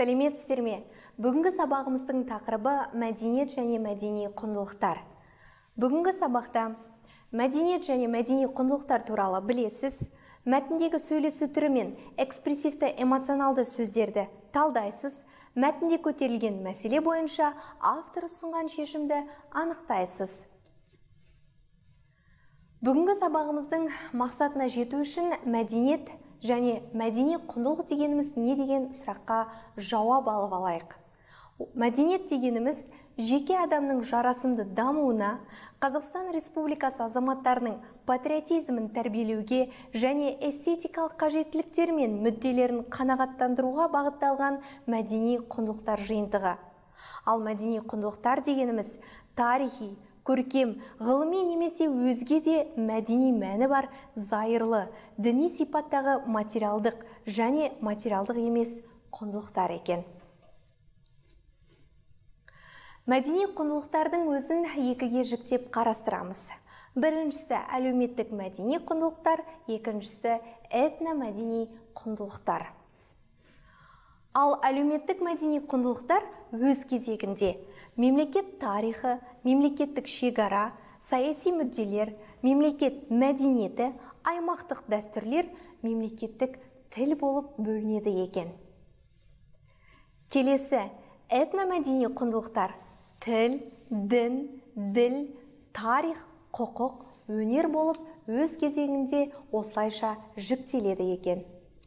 Сәлеметсіздер ме? Бүгінгі сабағымыздың тақырыбы мәдениет және мәдени құндылықтар. Бүгінгі сабақта мәдениет және мәдени құндылықтар туралы білесіз, мәтіндегі сөйлесу түрі мен экспрессивті эмоционалды сөздерді талдайсыз, мәтінде көтерілген мәселе бойынша автор ұсынған шешімді анықтайсыз. Бүгінгі сабағымыздың мақсатына жету үшін мәдениет және мәдени құндылық дегеніміз не деген сұраққа жауап алып алайық. Мәдениет дегеніміз жеке адамның жарасымды дамуына, Қазақстан Республикасы азаматтарының патриотизмін тәрбиелеуге және эстетикалық қажеттіліктер мен мүдделерін қанағаттандыруға бағытталған мәдени құндылықтар жиынтығы. Ал мәдени құндылықтар дегеніміз тарихи, көркем, ғылыми немесе өзге де мәдени мәні бар зайырлы, діни сипаттағы материалдық және материалдық емес құндылықтар екен. Мәдени құндылықтардың өзін екіге жіктеп қарастырамыз. Біріншісі әлеуметтік мәдени құндылықтар, екіншісі этномәдени құндылықтар. Ал әлеуметтік мәдени құндылықтар өз кезегінде мемлекет тарихы, мемлекеттік шекара, саяси мүдделер, мемлекет мәдениеті, аймақтық дәстүрлер, мемлекеттік тіл болып бөлінеді екен. Келесі этномәдени құндылықтар тіл, дін, діл, тарих, құқық, өнер болып өз кезегінде осылайша жіктеледі екен.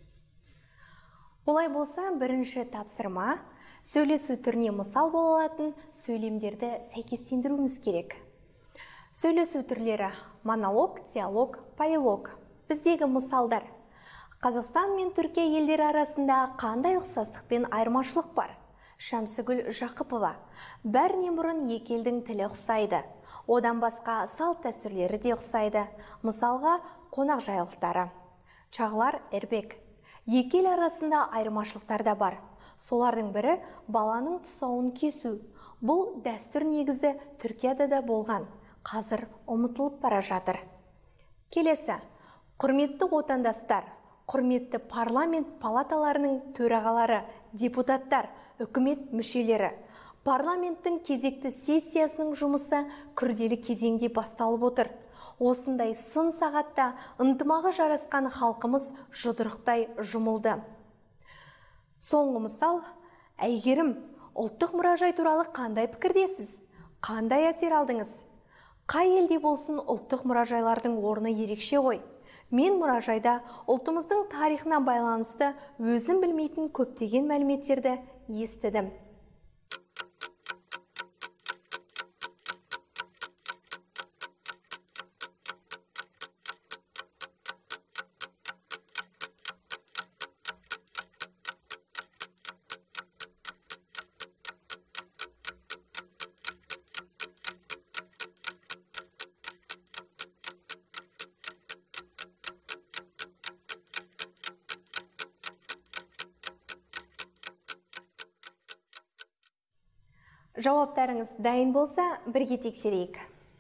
Олай болса, бірінші тапсырма сөйлесу түріне мысал бола алатын сөйлемдерді сәйкестендіруіміз керек. Сөйлесу түрлері монолог, диалог, полилог. Біздегі мысалдар. Қазақстан мен Түркия елдері арасында қандай ұқсастық пен айырмашылық бар? Шәмсігүл Жақыпова. Бәрінен бұрын екі елдің тілі ұқсайды. Одан басқа салт дәстүрлері де ұқсайды. Мысалға қонақжайлықтары. Чағлар Эрбек. Екі ел арасында айырмашылықтар да бар. Солардың бірі баланың тұсауын кесу. Бұл дәстүр негізі Түркияда да болған. Қазір ұмытылып бара жатыр. Келесі, құрметті отандастар, құрметті парламент палаталарының төрағалары, депутаттар, үкімет мүшелері. Парламенттің кезекті сессиясының жұмысы күрделі кезеңде басталып отыр. Осындай сын сағатта ынтымағы жарасқан халқымыз жұдырықтай жұмылды. Соңғы мысал, әйгерім, ұлттық мұражай туралы қандай пікірдесіз? Қандай әсер алдыңыз? Қай елде болсын ұлттық мұражайлардың орны ерекше ғой. Мен мұражайда ұлтымыздың тарихына байланысты өзім білмейтін көптеген мәліметтерді естідім. Жауаптарыңыз дайын болса, бірге тексерейік.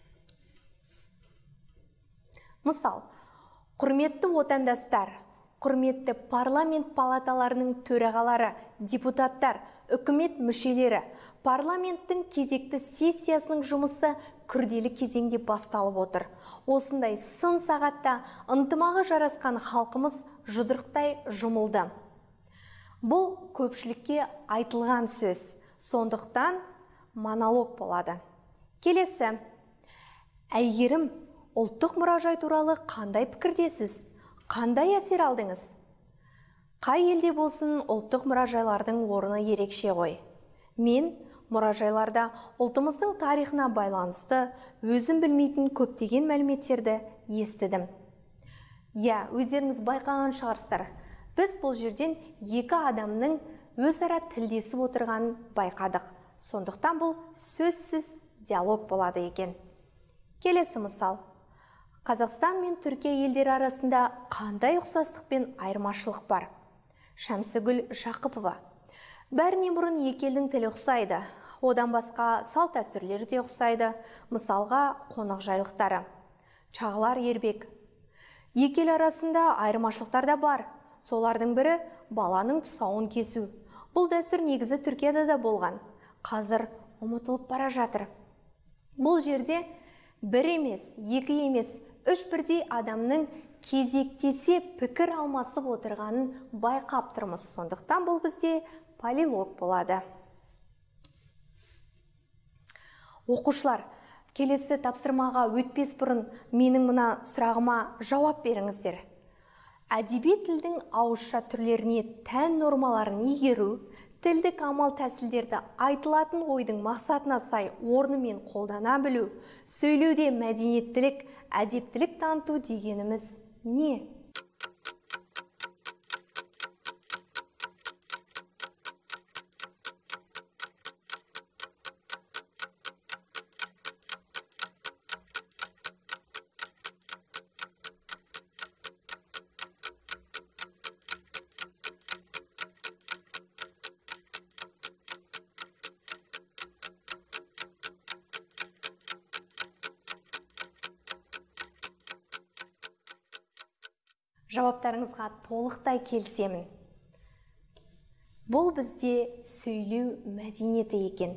Мысал, құрметті отандастар, құрметті парламент палаталарының төрағалары, депутаттар, үкімет мүшелері, парламенттің кезекті сессиясының жұмысы күрделі кезеңде басталып отыр. Осындай сын сағатта ынтымағы жарасқан халқымыз жұдырықтай жұмылды. Бұл көпшілікке айтылған сөз, сондықтан монолог болады. Келесі, әйгерім, ұлттық мұражай туралы қандай пікірдесіз? Қандай әсер алдыңыз? Қай елде болсын ұлттық мұражайлардың орны ерекше ғой. Мен мұражайларда ұлтымыздың тарихына байланысты өзім білмейтін көптеген мәліметтерді естідім. Өздеріңіз байқаған шығарсыздар. Біз бұл жерден екі адамның өзара тілдесіп отырғанын байқадық. Сондықтан бұл сөзсіз диалог болады екен. Келесі мысал. Қазақстан мен Түркия елдері арасында қандай ұқсастық пен айырмашылық бар? Шәмсігүл Жақыпова. Бәрінен бұрын екі елдің тілі ұқсайды. Одан басқа салт дәстүрлері де ұқсайды. Мысалға қонақжайлықтары. Чағлар Ербек. Екі ел арасында айырмашылықтар да бар. Солардың бірі баланың тұсауын кесу. Бұл дәстүр негізі Түркияда да болған. Қазір ұмытылып бара жатыр. Бұл жерде бір емес, екі емес, үш бірдей адамның кезектесе пікір алмасып отырғанын байқап тұрмыз. Сондықтан бұл бізде полилог болады. Оқушылар, келесі тапсырмаға өтпес бұрын менің мына сұрағыма жауап беріңіздер. Әдеби тілдің ауызша түрлеріне тән нормаларын игеру, тілдік амал тәсілдерді айтылатын ойдың мақсатына сай орнымен қолдана білу, сөйлеуде мәдениеттілік, әдептілік таныту дегеніміз не? Жауаптарыңызға толықтай келісемін. Бұл бізде сөйлеу мәдениеті екен.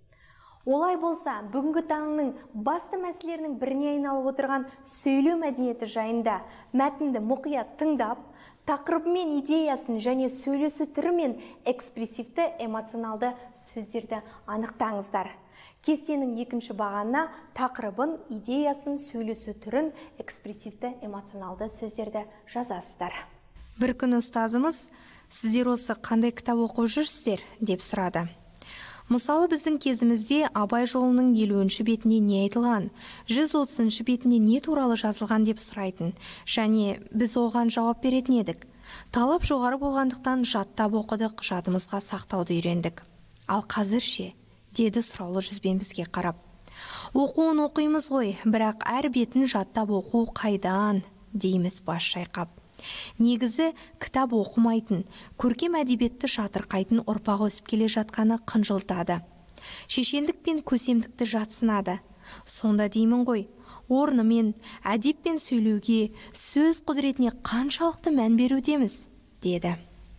Олай болса, бүгінгі таңның басты мәселелерінің біріне айналып отырған сөйлеу мәдениеті жайында мәтінді мұқият тыңдап, тақырыбы мен идеясын және сөйлесу түрі мен экспрессивті эмоционалды сөздерді анықтаңыздар. Кестенің екінші бағанына тақырыбын, идеясын, сөйлесу түрін, экспрессивті эмоционалды сөздерді жазасыздар. Бір күні ұстазымыз, сіздер осы қандай кітап оқып жүрсіздер деп сұрады. Мысалы, біздің кезімізде Абай жолының 50-ші бетіне не айтылған, 130-ші бетіне не туралы жазылған деп сұрайтын, және біз оған жауап беретін едік. Талап жоғары болғандықтан жаттап оқыдық, жадымызға сақтауды үйрендік. Ал қазір ше? Деді сұраулы жүзбен бізге қарап. Оқуын оқимыз ғой, бірақ әр бетін жаттап оқу қайдан, дейміз бас шайқап. Негізі кітап оқымайтын, көркем әдебиетті жатырқайтын ұрпақ өсіп келе жатқаны қынжылтады. Шешендік пен көсемдікті жатсынады. Сонда деймін ғой, орнымен, әдеппен сөйлеуге, сөз құдіретіне қаншалықты мән берудеміз, деді.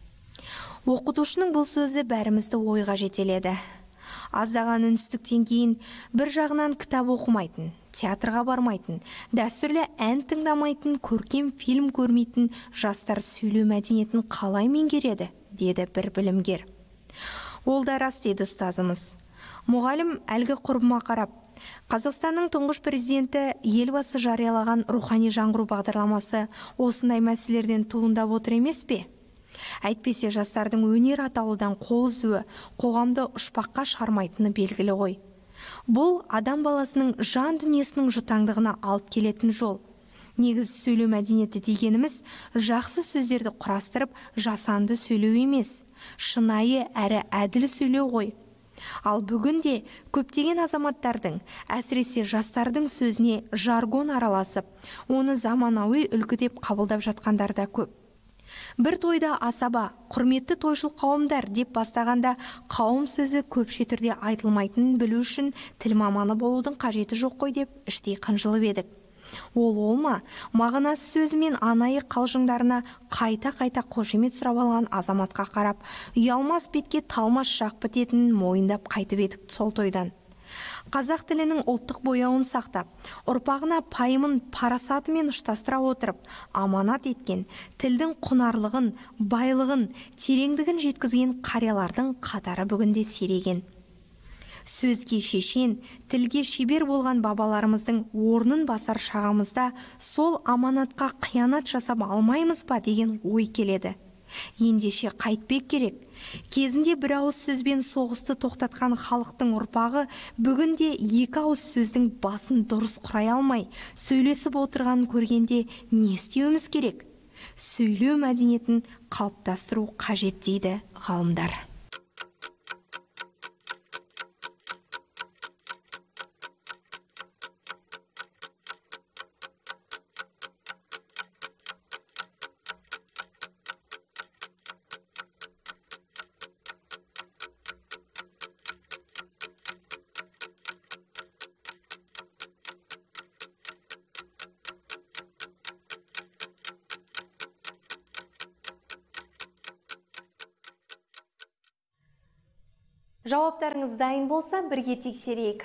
Оқытушының бұл сөзі бәрімізді ойға жетеледі. Аздаған үнсіздіктен кейін бір жағынан кітап оқымайтын, театрға бармайтын, дәстүрлі ән тыңдамайтын, көркем фильм көрмейтін жастар сөйлеу мәдениетін қалай меңгереді, деді бір білімгер. Ол да рас, деді ұстазымыз. Мұғалім әлгі құрбыма қарап, Қазақстанның тұңғыш президенті елбасы жариялаған рухани жаңғыру бағдарламасы осындай мәселелерден туындап отыр емес пе? Әйтпесе жастардың өнер аталудан қол үзуі қоғамды ұшпаққа шығармайтыны белгілі ғой. Бұл адам баласының жан дүниесінің жұтаңдығына алып келетін жол. Негізі сөйлеу мәдениеті дегеніміз жақсы сөздерді құрастырып, жасанды сөйлеу емес, шынайы әрі әділ сөйлеу ғой. Ал бүгінде көптеген азаматтардың, әсіресе жастардың сөзіне жаргон араласып, оны заманауи үлгі деп қабылдап жатқандар да көп. Бір тойда асаба, құрметті тойшыл қауымдар деп бастағанда қауым сөзі көпше түрде айтылмайтынын білу үшін тіл маманы болудың қажеті жоқ қой деп іштей қынжылып едік. Ол ма, мағынасы сөзімен анайы қалжыңдарына қайта-қайта қошемет сұрап алған азаматқа қарап, ұялмас бетке талмас шақ бітетінін мойындап қайтып едік сол тойдан. Қазақ тілінің ұлттық бояуын сақтап, ұрпағына пайымын парасатымен ұштастыра отырып, аманат еткен, тілдің құнарлығын, байлығын, тереңдігін жеткізген қариялардың қатары бүгінде сиреген. Сөзге шешен, тілге шебер болған бабаларымыздың орнын басар шағымызда сол аманатқа қиянат жасап алмаймыз ба деген ой келеді. Ендеше қайтпек керек. Кезінде бір ауыз сөзбен соғысты тоқтатқан халықтың ұрпағы бүгінде екі ауыз сөздің басын дұрыс құрай алмай, сөйлесіп отырғанын көргенде не істеуіміз керек? Сөйлеу мәдениетін қалыптастыру қажет дейді ғалымдар. Жауаптарыңыз дайын болса, бірге тексерейік.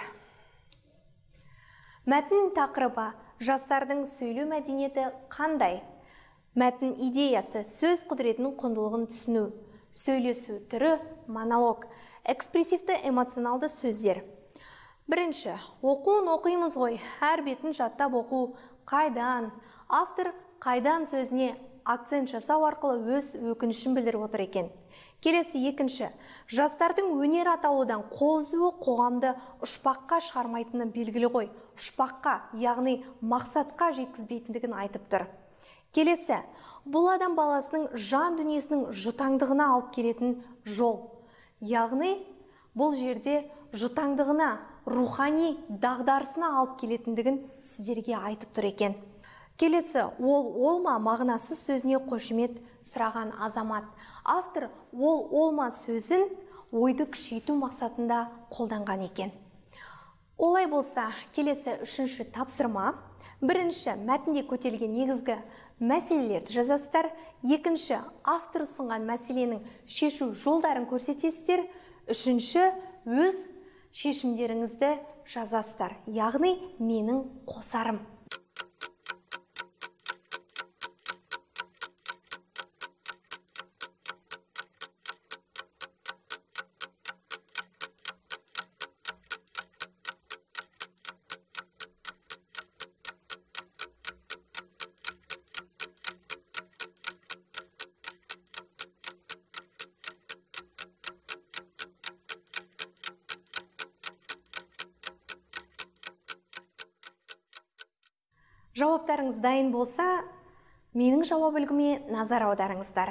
Мәтін тақырыбы: жастардың сөйлеу мәдениеті қандай? Мәтін идеясы: сөз құдіретінің құндылығын түсіну. Сөйлесу түрі: монолог. Экспрессивті эмоционалды сөздер. Бірінші, оқуын оқимыз ғой, әр бетін жаттап оқу. Қайдан? Автор қайдан сөзіне акцент жасау арқылы өз өкінішін білдіріп отыр екен. Келесі, екінші, жастардың өнер атаулыдан қол үзуі қоғамды ұшпаққа шығармайтыны белгілі ғой. Ұшпаққа, яғни мақсатқа жеткізбейтіндігін айтып тұр. Келесі, бұл адам баласының жан дүниесінің жұтаңдығына алып келетін жол. Яғни бұл жерде жұтаңдығына, рухани дағдарысына алып келетіндігін сіздерге айтып тұр екен. Келесі, олма мағынасыз сөзіне қошемет сұраған азамат. Автор олма сөзін ойды күшейту мақсатында қолданған екен. Олай болса, келесі үшінші тапсырма. Бірінші, мәтінде көтерілген негізгі мәселелерді жазасыздар. Екінші, автор ұсынған мәселенің шешу жолдарын көрсетесіздер. Үшінші, өз шешімдеріңізді жазасыздар. Яғни менің қосарым. Жауаптарыңыз дайын болса, менің жауап үлгіме назар аударыңыздар.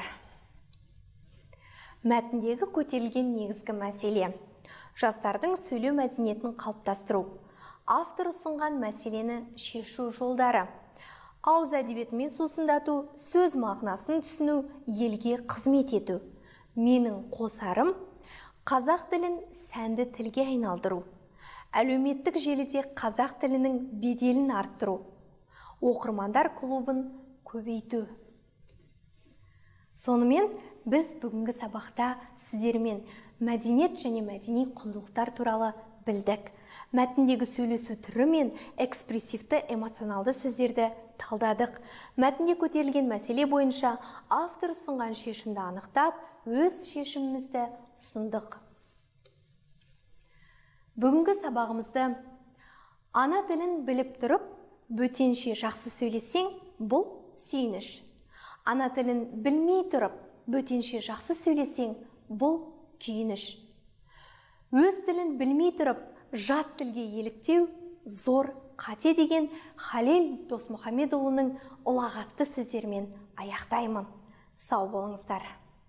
Мәтіндегі көтерілген негізгі мәселе: жастардың сөйлеу мәдениетін қалыптастыру. Автор ұсынған мәселені шешу жолдары: ауыз әдебиетімен сусындату, сөз мағынасын түсіну, елге қызмет ету. Менің қосарым: қазақ тілін сәнді тілге айналдыру. Әлеуметтік желіде қазақ тілінің беделін арттыру. Оқырмандар клубын көбейту. Сонымен біз бүгінгі сабақта сіздермен мәдениет және мәдени құндылықтар туралы білдік. Мәтіндегі сөйлесу түрі мен экспрессивті эмоционалды сөздерді талдадық. Мәтінде көтерілген мәселе бойынша автор ұсынған шешімді анықтап, өз шешімімізді ұсындық. Бүгінгі сабағымызды ана тілін біліп тұрып, бөтенше жақсы сөйлесең, бұл сүйініш. Ана тілін білмей тұрып, бөтенше жақсы сөйлесең, бұл күйініш. Өз тілін білмей тұрып, жат тілге еліктеу зор қате деген Халел Досмұхамедұлының ұлағатты сөздерімен аяқтаймын. Сау болыңыздар.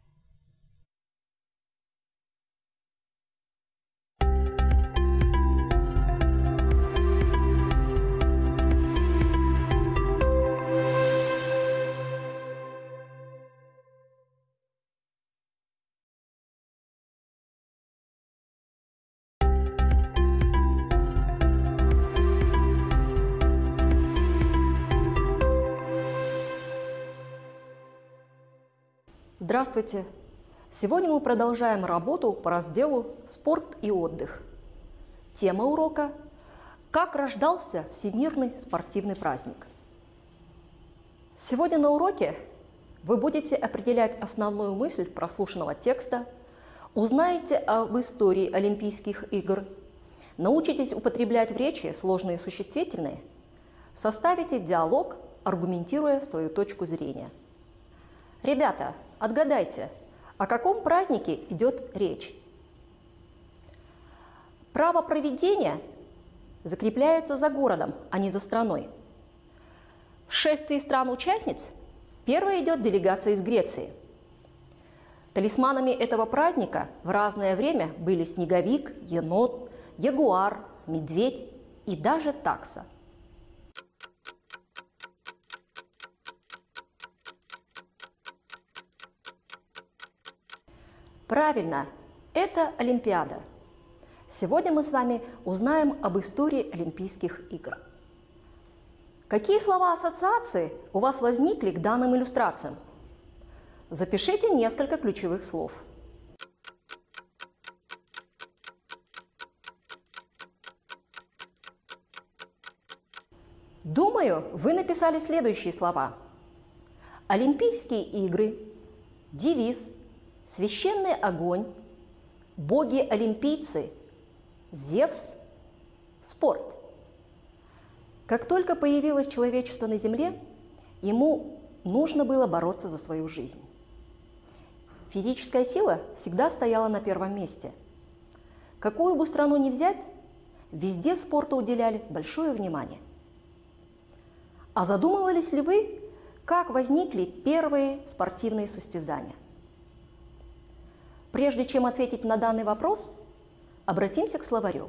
Здравствуйте! Сегодня мы продолжаем работу по разделу «Спорт и отдых». Тема урока – «Как рождался всемирный спортивный праздник». Сегодня на уроке вы будете определять основную мысль прослушанного текста, узнаете об истории Олимпийских игр, научитесь употреблять в речи сложные существительные, составите диалог, аргументируя свою точку зрения. Ребята, отгадайте, о каком празднике идет речь? Право проведения закрепляется за городом, а не за страной. В шествии стран-участниц первой идет делегация из Греции. Талисманами этого праздника в разное время были снеговик, енот, ягуар, медведь и даже такса. Правильно, это Олимпиада. Сегодня мы с вами узнаем об истории Олимпийских игр. Какие слова ассоциации у вас возникли к данным иллюстрациям? Запишите несколько ключевых слов. Думаю, вы написали следующие слова. Олимпийские игры, девиз, священный огонь, боги-олимпийцы, Зевс, спорт. Как только появилось человечество на Земле, ему нужно было бороться за свою жизнь. Физическая сила всегда стояла на первом месте. Какую бы страну ни взять, везде спорту уделяли большое внимание. А задумывались ли вы, как возникли первые спортивные состязания? Прежде чем ответить на данный вопрос, обратимся к словарю.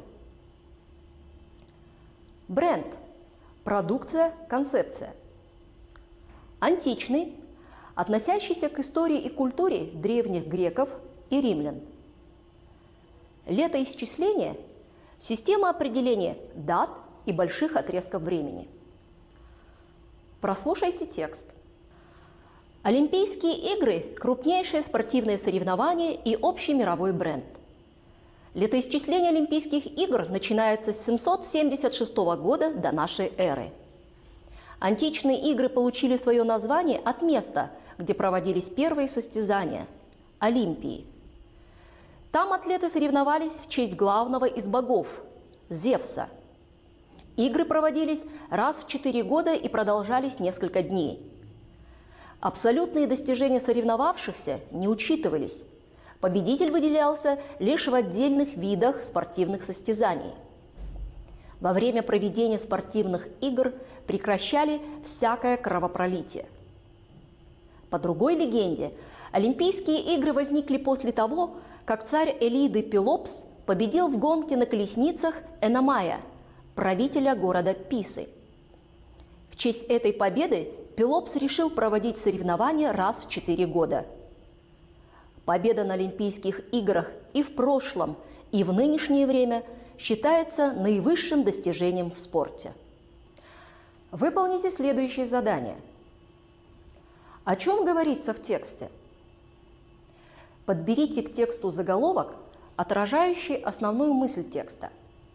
Бренд – продукция, концепция. Античный, относящийся к истории и культуре древних греков и римлян. Летоисчисление – система определения дат и больших отрезков времени. Прослушайте текст. Олимпийские игры – крупнейшее спортивное соревнование и общий мировой бренд. Летоисчисление Олимпийских игр начинается с 776 года до нашей эры. Античные игры получили свое название от места, где проводились первые состязания – Олимпии. Там атлеты соревновались в честь главного из богов – Зевса. Игры проводились раз в 4 года и продолжались несколько дней. Абсолютные достижения соревновавшихся не учитывались. Победитель выделялся лишь в отдельных видах спортивных состязаний. Во время проведения спортивных игр прекращали всякое кровопролитие. По другой легенде, Олимпийские игры возникли после того, как царь Элиды Пелопс победил в гонке на колесницах Эномая, правителя города Писы. В честь этой победы Пелопс решил проводить соревнования раз в 4 года. Победа на Олимпийских играх и в прошлом, и в нынешнее время считается наивысшим достижением в спорте. Выполните следующее задание. О чем говорится в тексте? Подберите к тексту заголовок, отражающий основную мысль текста.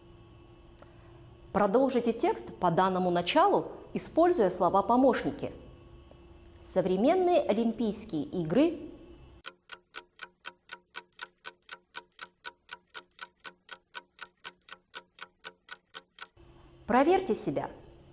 Продолжите текст по данному началу, используя слова-помощники. Современные Олимпийские игры. Проверьте себя.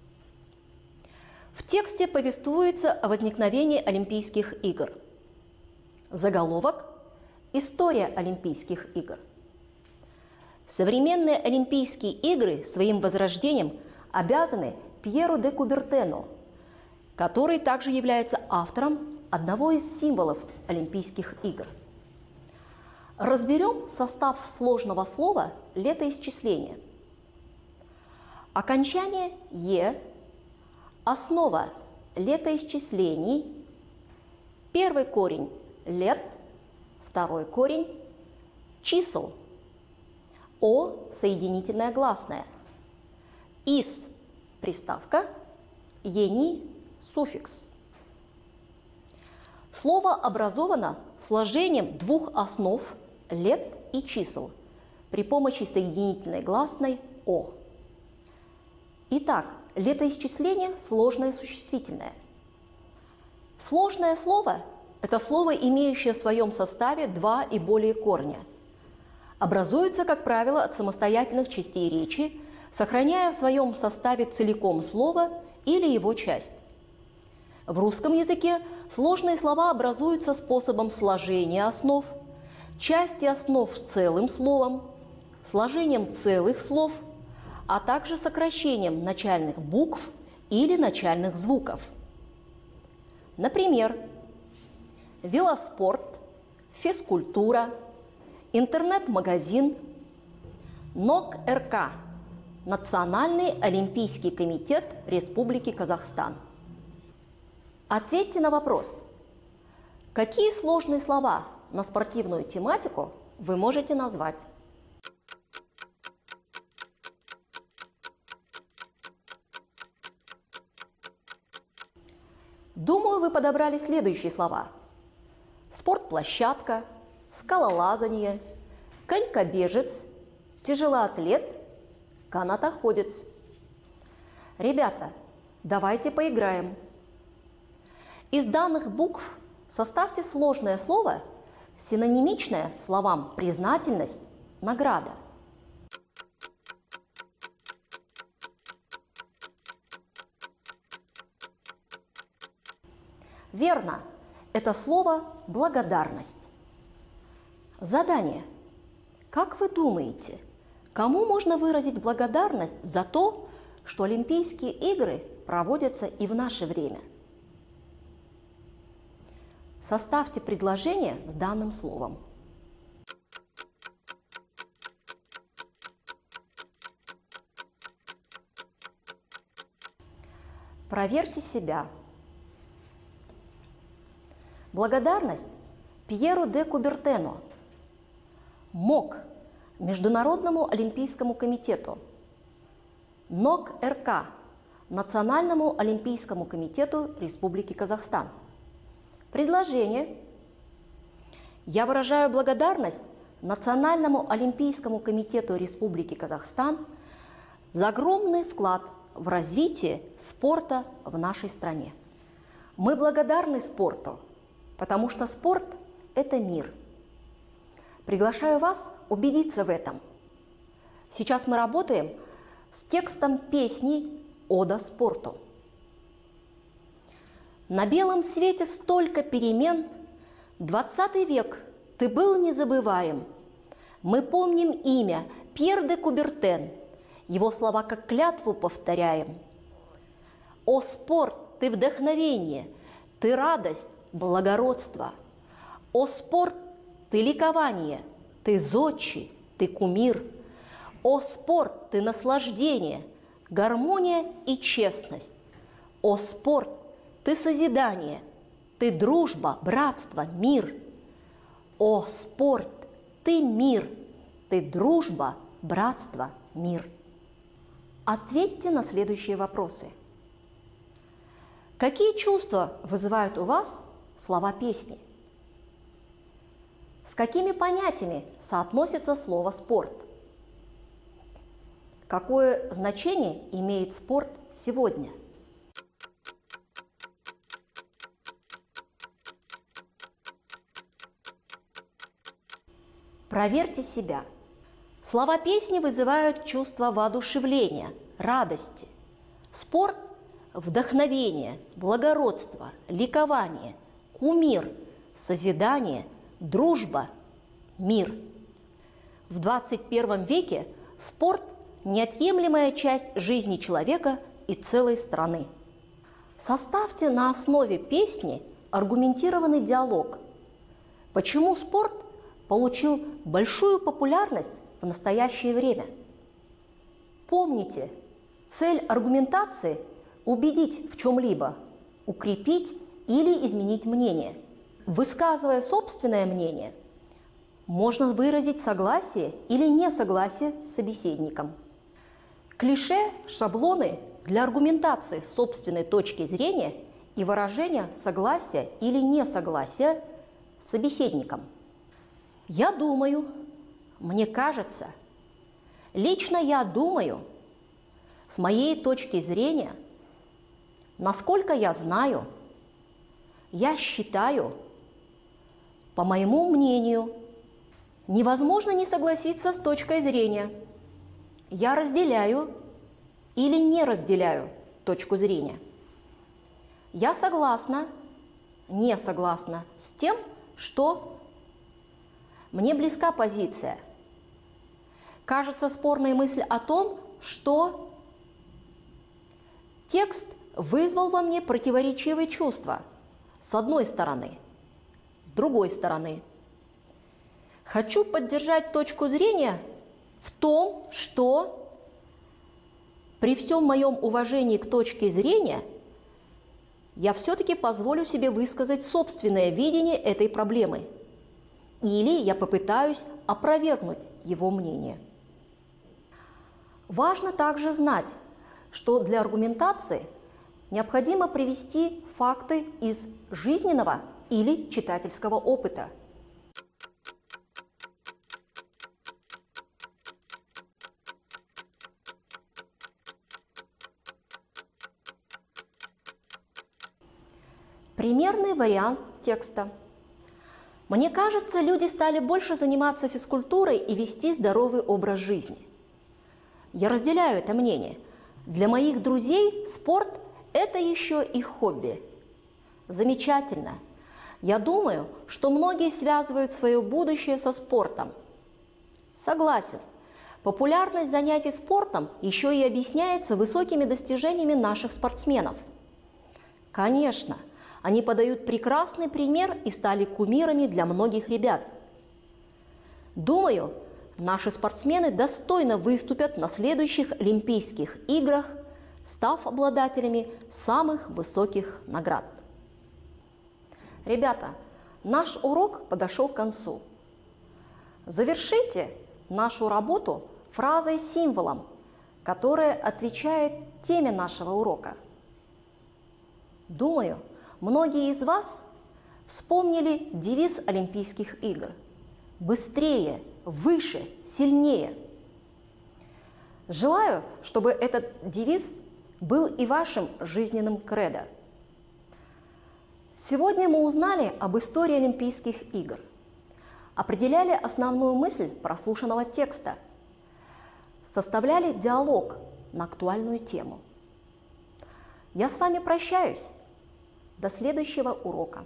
В тексте повествуется о возникновении Олимпийских игр. Заголовок – История Олимпийских игр. Современные Олимпийские игры своим возрождением обязаны Пьеру де Кубертену, который также является автором одного из символов Олимпийских игр. Разберем состав сложного слова «летоисчисление». Окончание «е», основа летоисчислений, первый корень «лет», второй корень «чисел», «о» соединительное гласное, «ис» приставка, «ени» суффикс. Слово образовано сложением двух основ лет и чисел при помощи соединительной гласной «о». Итак, летоисчисление – сложное существительное. Сложное слово – это слово, имеющее в своем составе два и более корня. Образуется, как правило, от самостоятельных частей речи, сохраняя в своем составе целиком слово или его часть. В русском языке сложные слова образуются способом сложения основ, части основ целым словом, сложением целых слов, а также сокращением начальных букв или начальных звуков. Например, велоспорт, физкультура, интернет-магазин, НОК-РК – Национальный олимпийский комитет Республики Казахстан. Ответьте на вопрос, какие сложные слова на спортивную тематику вы можете назвать? Думаю, вы подобрали следующие слова: спортплощадка, скалолазание, конькобежец, тяжелоатлет, канатоходец. Ребята, Давайте поиграем. Из данных букв составьте сложное слово, синонимичное словам признательность, награда. Верно, это слово благодарность. Задание. Как вы думаете, кому можно выразить благодарность за то, что Олимпийские игры проводятся и в наше время? Составьте предложение с данным словом. Проверьте себя. Благодарность Пьеру де Кубертену, МОК, Международному олимпийскому комитету, НОК-РК, Национальному олимпийскому комитету Республики Казахстан. Предложение. Я выражаю благодарность Национальному олимпийскому комитету Республики Казахстан за огромный вклад в развитие спорта в нашей стране. Мы благодарны спорту, потому что спорт – это мир. Приглашаю вас убедиться в этом. Сейчас мы работаем с текстом песни «Ода спорту». На белом свете столько перемен, 20 век, ты был незабываем. Мы помним имя Пьер де Кубертен, его слова как клятву повторяем. О, спорт, ты вдохновение, ты радость, благородство. О, спорт, ты ликование, ты зодчий, ты кумир. О, спорт, ты наслаждение, гармония и честность. О, спорт, ты созидание, ты дружба, братство, мир. О, спорт, ты мир, ты дружба, братство, мир. Ответьте на следующие вопросы. Какие чувства вызывают у вас слова песни? С какими понятиями соотносится слово «спорт»? Какое значение имеет спорт сегодня? Проверьте себя. Слова песни вызывают чувство воодушевления, радости. Спорт – вдохновение, благородство, ликование, кумир, созидание, дружба, мир. В 21 веке спорт – неотъемлемая часть жизни человека и целой страны. Составьте на основе песни аргументированный диалог. Почему спорт получил большую популярность в настоящее время? Помните, цель аргументации – убедить в чем-либо, укрепить или изменить мнение. Высказывая собственное мнение, можно выразить согласие или несогласие с собеседником. Клише, шаблоны для аргументации собственной точки зрения и выражения согласия или несогласия с собеседником. Я думаю, мне кажется, лично я думаю, с моей точки зрения, насколько я знаю, я считаю, по моему мнению, невозможно не согласиться с точкой зрения. Я разделяю или не разделяю точку зрения. Я согласна, не согласна с тем, что мне близка позиция. Кажется спорной мысль о том, что текст вызвал во мне противоречивые чувства с одной стороны, с другой стороны. Хочу поддержать точку зрения в том, что при всем моем уважении к точке зрения я все-таки позволю себе высказать собственное видение этой проблемы. Или я попытаюсь опровергнуть его мнение. Важно также знать, что для аргументации необходимо привести факты из жизненного или читательского опыта. Примерный вариант текста. Мне кажется, люди стали больше заниматься физкультурой и вести здоровый образ жизни. Я разделяю это мнение. Для моих друзей спорт – это еще и хобби. Замечательно. Я думаю, что многие связывают свое будущее со спортом. Согласен. Популярность занятий спортом еще и объясняется высокими достижениями наших спортсменов. Конечно, они подают прекрасный пример и стали кумирами для многих ребят. Думаю, наши спортсмены достойно выступят на следующих Олимпийских играх, став обладателями самых высоких наград. Ребята, наш урок подошел к концу. Завершите нашу работу фразой-символом, которая отвечает теме нашего урока. Думаю, многие из вас вспомнили девиз Олимпийских игр «Быстрее, выше, сильнее». Желаю, чтобы этот девиз был и вашим жизненным кредо. Сегодня мы узнали об истории Олимпийских игр, определяли основную мысль прослушанного текста, составляли диалог на актуальную тему. Я с вами прощаюсь. До следующего урока.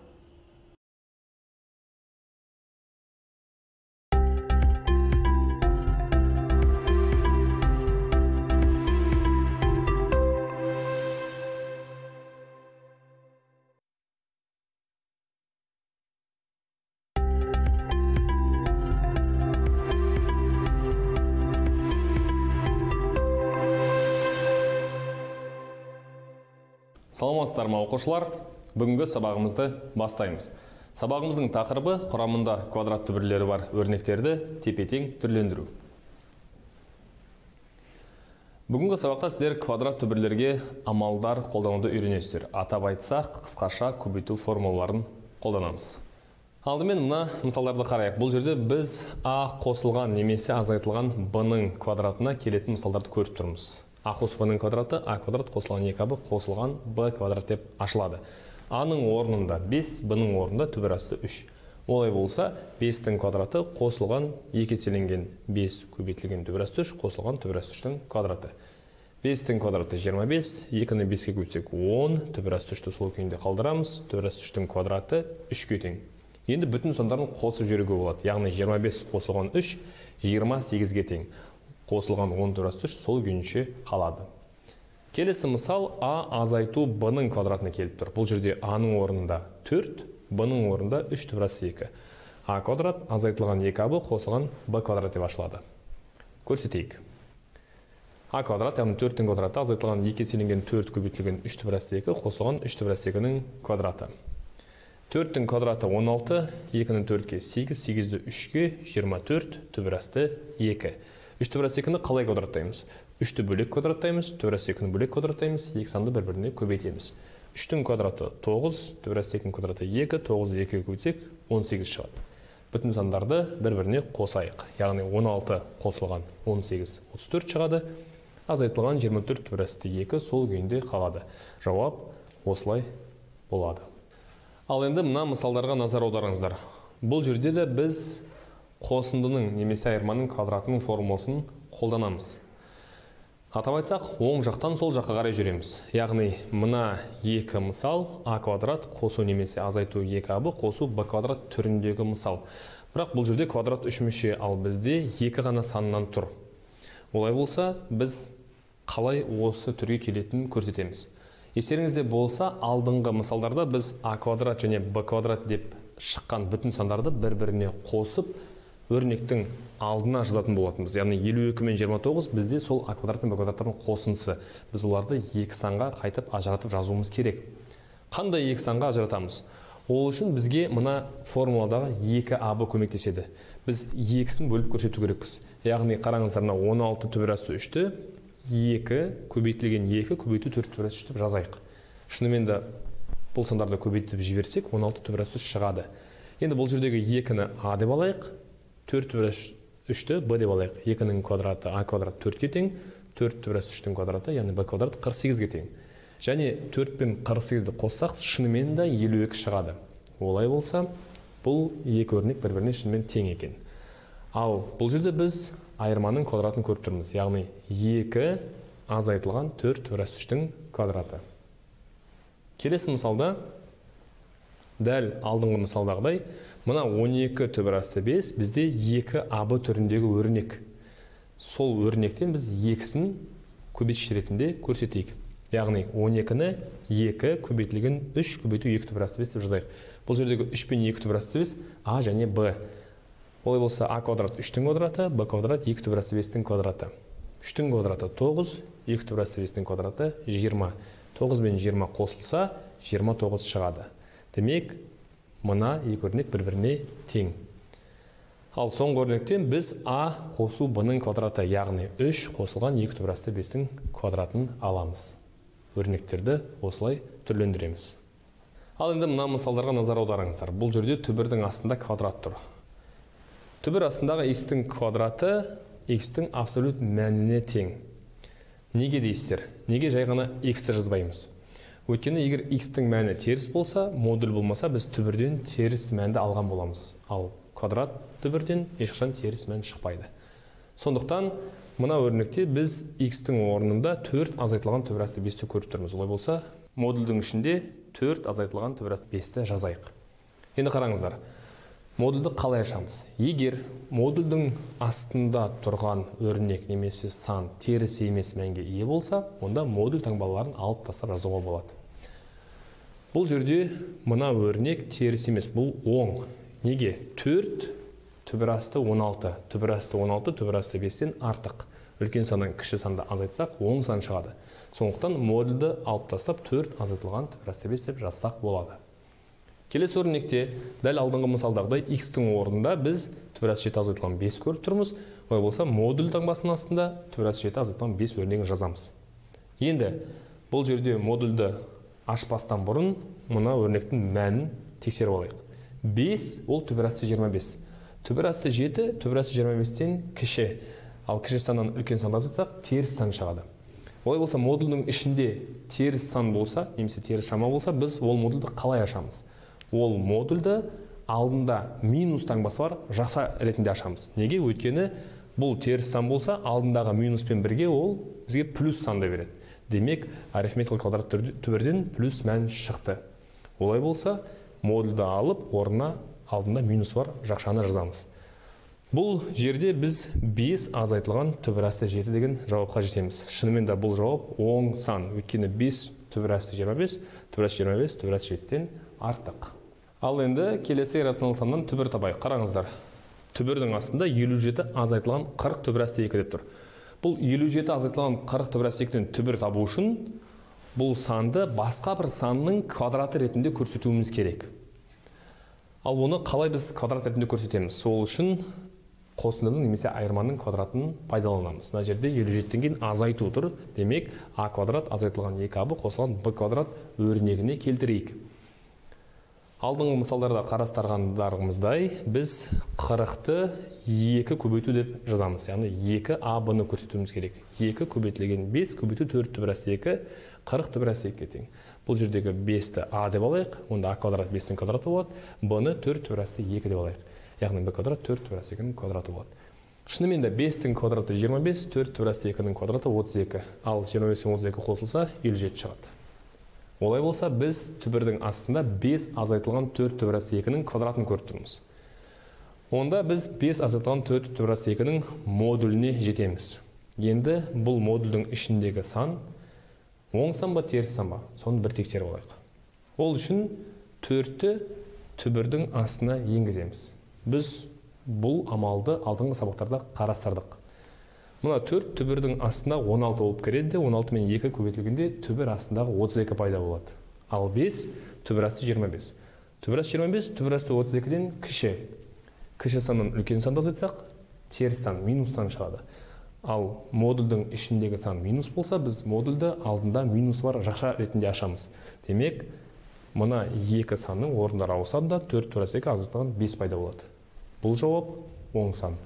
Саламатсыздар ма оқушылар? Бүгінгі сабағымызды бастаймыз. Сабағымыздың тақырыбы құрамында квадрат түбірлері бар өрнектерді тепе-тең түрлендіру. Бүгінгі сабақта сіздер квадрат түбірлерге амалдар қолдануды үйренесіздер. Атап айтсақ, қысқаша көбейту формулаларын қолданамыз. Алдымен мына мысалдарды қарайық. Бұл жерде біз а қосылған немесе азайтылған b-ның квадратына келетін мысалдарды көріп тұрмыз. А қосып b-ның квадраты, а квадрат қосылған 2аб қосылған b квадрат деп ашылады. А-ның орнында 5, b-ның орнында түбір асты 3. Олай болса, 5-тің квадраты қосылған 2 еселенген 5 көбейтілген түбір асты 3 қосылған түбір асты 3-тің квадраты. 5-тің квадраты 25, 2-ні 5-ке көбейтсек 10, түбір асты 3-ті сол күйінде қалдырамыз, түбір асты 3-тің квадраты 3-ке тең. Енді бүтін сондарын қосып жүруге болады. Яғни 25 қосылған 3, 28-ге тең. Қосылған 10 түбір асты 3 сол күйінше қалады. Келесі мысал а азайту b-ның квадратына келіп тұр. Бұл жерде а-ның орнында 4, b-ның орнында 3 түбір асты 2. А квадрат азайтылған 2аб қосылған b квадрат деп ашылады. Көрсетейік. А квадрат, яғни 4-тің квадраты азайтылған 2 еселенген 4 көбейтілген 3 түбір асты 2 қосылған 3 түбір асты 2-ның квадраты. 4-тің квадраты 16, 2-ні 4-ке 8, 8-ді 3-ке 24 түбір асты 2. 3 түбір асты 2-ні қалай квадраттаймыз? 3-ті бөлек квадраттаймыз, түбір асты 2-ні бөлек квадраттаймыз, 2 санды бір-біріне көбейтеміз. 3-тің квадраты 9, түбір асты 2-ның квадраты 2, 9-ды 2-ге көбейтсек 18 шығады. Бүтін сандарды бір-біріне қосайық. Яғни 16 қосылған 18, 34 шығады. Азайтылған 24 түбір асты 2 сол күйінде қалады. Жауап осылай болады. Ал енді мына мысалдарға назар аударыңыздар. Бұл жерде де біз қосындының немесе айырманың квадратының формуласын қолданамыз. Атап айтсақ, оң жақтан сол жаққа қарай жүреміз. Яғни мына екі мысал а квадрат қосу немесе азайту 2аб қосу b квадрат түріндегі мысал. Бірақ бұл жерде квадрат 3 мүше, ал бізде 2 ғана санынан тұр. Олай болса, біз қалай осы түрге келетінін көрсетеміз. Естеріңізде болса, алдыңғы мысалдарда біз а квадрат және b квадрат деп шыққан бүтін сандарды бір-біріне қосып, өрнектің алдына жазатын болатынбыз. Яғни 52 мен 29 бізде сол а квадрат пен b квадраттардың қосындысы. Біз оларды екі санға қайтып ажыратып жазуымыз керек. Қандай екі санға ажыратамыз? Ол үшін бізге мына формуладағы 2аб көмектеседі. Біз екісін бөліп көрсету керекпіз. Яғни қараңыздарына 16 түбір асты 3-ті 2 көбейтілген 2 көбейту 4 түбір асты 3 деп жазайық. Шынымен де бұл сандарды көбейтіп жіберсек 16 түбір асты 3 шығады. Енді бұл жердегі 2-ні а деп алайық, 4 түбір асты 3-ті b деп алайық. 2-нің квадраты а квадрат 4-ке тең, 4 түбір асты 3-тің квадраты, яғни b квадрат 48-ге тең. Және 4 пен 48-ді қоссақ, шынымен де 52 шығады. Олай болса, бұл екі өрнек бір-біріне шынымен тең екен. Ал бұл жерде біз айырманың квадратын көріп тұрмыз. Яғни 2 азайтылған 4 төбірасты 3-тің квадраты. Келесі мысалда, дәл алдыңғы мысалдағыдай, мына 12 төбірасты 5 бізде 2 абы түріндегі өрнек. Сол өрнектен біз 2-сін көбеткіш ретінде көрсетейік. Яғни 12-ні 2 көбейтілген 3 көбейту 2 төбірасты 5 деп жазайық. Бұл жердегі 3 пен 2 төбірасты 5 а және б. Олай болса а квадрат 3-тің квадраты, б квадрат 2 төбірасты 5-тің квадраты. 3-тің квадраты 9, 2 төбірасты 5-тің квадраты 20. 9 мен 20 қосылса 29 шығады. Демек, мына екі өрнек бір-біріне тең. Ал соңғы өрнектен біз а қосу б-ның квадраты, яғни 3 қосылған 2 төбірасты 5-тің квадратын аламыз. Өрнектерді осылай түрлендіреміз. Ал енді мына мысалдарға назар аударыңыздар. Бұл жерде түбірдің астында квадрат тұр. Түбір астындағы x-тің квадраты x-тің абсолют мәніне тең. Неге дейсіздер? Неге жай ғана x-ті жазбаймыз? Өйткені егер x-тің мәні теріс болса, модуль болмаса, біз түбірден теріс мәнді алған боламыз. Ал квадрат түбірден ешқашан теріс мән шықпайды. Сондықтан мына өрнекте біз x-тің орнында 4 азайтылған төбірасты 5-ті көріп тұрмыз. Олай болса, модульдің ішінде 4 азайтылған төбірасты 5-ті жазайық. Енді қараңыздар, модульді қалай ашамыз? Егер модульдің астында тұрған өрнек немесе сан теріс емес мәнге ие болса, онда модуль таңбаларын алып тастап жазуға болады. Бұл жерде мына өрнек теріс емес, бұл оң. Неге? 4 төбірасты 16, төбірасты 16, төбірасты 5-тен артық. Үлкен саннан кіші санды азайтсақ, оң сан шығады. Сондықтан модульді алып тастап 4 азайтылған төбірасты 5 деп жазсақ болады. Келесі өрнекте дәл алдыңғы мысалдағыдай x-тің орнында біз төбірасты 7 азайтылған 5 көріп тұрмыз. Олай болса, модуль таңбасының астында төбірасты 7 азайтылған 5 өрнегін жазамыз. Енді бұл жерде модульді ашпастан бұрын мына өрнектің мәнін тексеріп алайық. 5 ол төбірасты 25. Төбірасты 7 төбірасты 25-тен кіші. Ал кіші саннан үлкен санды азайтсақ, теріс сан шығады. Олай болса, модульдің ішінде теріс сан болса, немесе теріс шама болса, біз ол модульді қалай ашамыз? Ол модульді алдында минус таңбасы бар жақса ретінде ашамыз. Неге? Өйткені бұл теріс сан болса, алдындағы минуспен бірге ол бізге плюс санды береді. Демек, арифметикалық квадрат түбірден плюс мән шықты. Олай болса, модульді алып, орнына алдында минус бар жақшаны жазамыз. Бұл жерде біз 5 азайтылған төбірасты 7 деген жауапқа жетеміз. Шынымен де бұл жауап оң сан. Өйткені 5 төбірасты 25, төбірасты 25, төбірасты 7-тен артық. Ал енді келесі иррационал саннан түбір табайық. Қараңыздар. Түбірдің астында 57 азайтылған 40 төбірасты 2 деп тұр. Бұл 57 азайтылған 40 төбірасты 2-тен түбір табу үшін бұл санды басқа бір санның квадраты ретінде көрсетуіміз керек. Ал оны қалай біз квадрат ретінде көрсетеміз? Сол үшін қосындының немесе айырманың квадратын пайдаланамыз. Мына жерде 57-тен кейін азайту тұр. Демек, а квадрат азайтылған 2абы қосылған б квадрат өрнегіне келтірейік. Алдыңғы мысалдарда қарастырғандарымыздай біз 40-ты 2 көбейту деп жазамыз. Яғни 2абыны көрсетуіміз керек. 2 көбейтілген 5 көбейту 4 төбірасты 2, 40 төбірасты 2 тең. Бұл жердегі 5-ті а деп алайық, онда а квадрат 5-тің квадраты болады, б-ны 4 төбірасты 2 деп алайық. Яғни б квадрат 4 төбірасты 2-нің квадраты болады. Шынымен де 5-тің квадраты 25, 4 төбірасты 2-нің квадраты 32. Ал 25 пен 32 қосылса 57 шығады. Олай болса, біз түбірдің астында 5 азайтылған 4 төбірасты 2-нің квадратын көріп тұрмыз. Онда біз 5 азайтылған 4 төбірасты 2-нің модуліне жетеміз. Енді бұл модульдің ішіндегі сан оң сан ба, теріс сан ба? Соны бір тексеріп алайық. Ол үшін 4-ті түбірдің астына енгіземіз. Біз бұл амалды алдыңғы сабақтарда қарастырдық. Мына 4 түбірдің астында 16 болып кереді, 16 мен 2 көбейтілгенде түбір астындағы 32 пайда болады. Ал 5 түбір асты 25. Түбір асты 25, түбір асты 32-ден кіші. Кіші саннан үлкен санды азайтсақ, теріс сан, минус сан шығады. Ал модульдің ішіндегі сан минус болса, біз модульді алдында минус бар жақша ретінде ашамыз. Демек, мына 2 санның орындары ауысады да 4 түбір асты 2 азайтылған 5 пайда болады. Бұл жауап оң сан.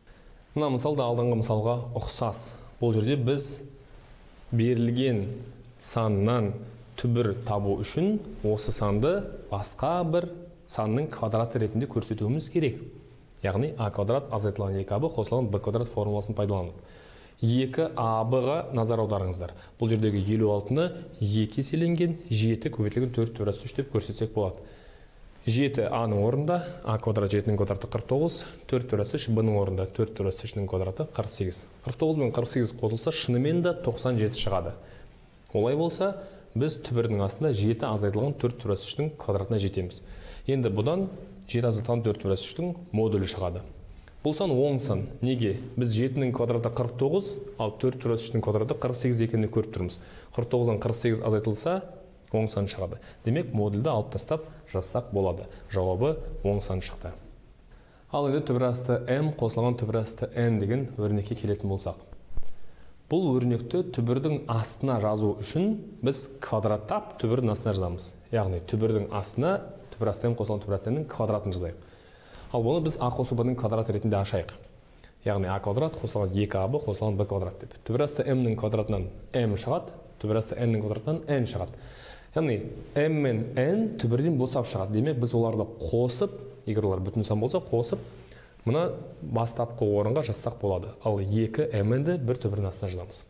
Мына мысалда алдыңғы мысалға ұқсас. Бұл жерде біз берілген саннан түбір табу үшін осы санды басқа бір санның квадраты ретінде көрсетуіміз керек. Яғни а квадрат азайтылған 2аб қосылған б квадрат формуласын пайдаланып. 2аб-ға назар аударыңыздар. Бұл жердегі 56-ны 2 еселенген 7 көбейтілген 4 төресі 3 деп көрсетсек болады. 7 а-ның орнында а квадрат 7-нің квадраты 49, 4 төресі 3 б-ның орнында 4 төресі 3-нің квадраты 48. 49 мен 48 қосылса шынымен де 97 шығады. Олай болса, біз түбірдің астында 7 азайтылған 4 төресі 3-нің квадратына жетеміз. Енді бұдан 7 азайтылған 4 төресі 3-нің модулі шығады. Бұл сан оң сан. Неге? Біз 7-нің квадраты 49, ал 4 төресі 3-нің квадраты 48 екенін көріп тұрмыз. 49-дан 48 азайтылса, оң сан шығады. Демек, модульді алып тастап жазсақ болады. Жауабы оң сан шықты. Ал енді түбір асты m қосылған түбір асты n деген өрнекке келетін болсақ. Бұл өрнекті түбірдің астына жазу үшін біз квадраттап түбірдің астына жазамыз. Яғни түбірдің астына түбір асты m қосылған түбір асты n-нің квадратын жазайық. Ал бұны біз а қосу б-ның квадраты ретінде ашайық. Яғни а квадрат қосылған 2аб қосылған б квадрат деп. Түбір асты m-нің квадратынан m шығады, түбір асты n-нің квадратынан n шығады. Яғни m мен n түбірден босап шығады. Демек, біз оларды қосып, егер олар бүтін сан болса, қосып, мұна бастапқы орынға жазсақ болады. Ал 2m-ді бір түбірдің астына жазамыз.